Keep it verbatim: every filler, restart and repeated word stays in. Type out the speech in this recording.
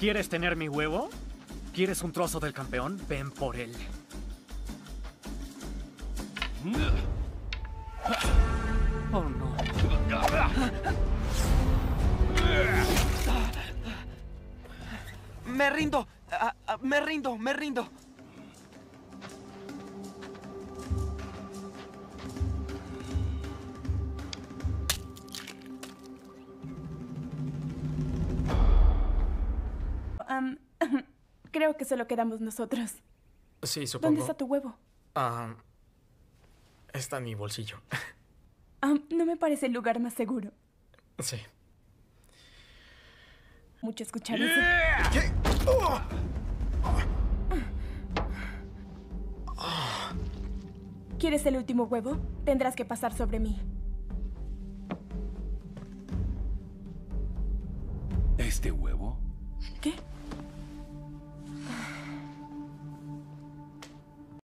¿Quieres tener mi huevo? ¿Quieres un trozo del campeón? Ven por él. Oh, no. Me rindo. Ah, ah, me rindo, me rindo. Um, creo que solo quedamos nosotros. Sí, supongo. ¿Dónde está tu huevo? Ah, está en mi bolsillo. Um, no me parece el lugar más seguro. Sí. Mucho escuchar eso. ¿Qué? Oh. ¿Quieres el último huevo? Tendrás que pasar sobre mí.